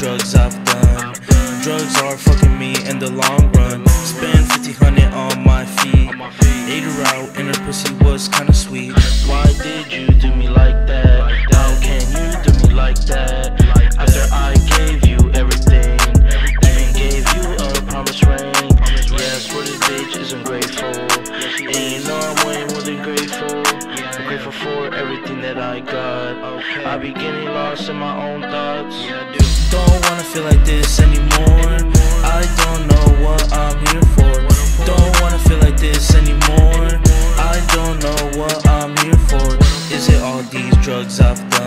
drugs I've done. Drugs are fucking me in the long run. Spend 50-100 on my feet. Ate her out and her pussy was kinda sweet. Why did you do me like that? How can you do me like that? After I gave you everything, even gave you a promise ring. Yes, for this bitch is ungrateful. And you know I'm way more than grateful. I'm grateful for everything that I got. I be getting lost in my own thoughts. Don't wanna feel like this anymore. I don't know what I'm here for. Don't wanna feel like this anymore. I don't know what I'm here for. Is it all these drugs I've done?